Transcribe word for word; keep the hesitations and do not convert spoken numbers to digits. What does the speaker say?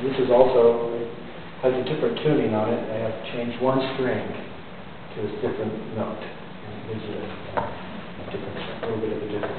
And this is also, it has a different tuning on it. I have changed one string to a different note. And it gives it a, a different, a little bit of a different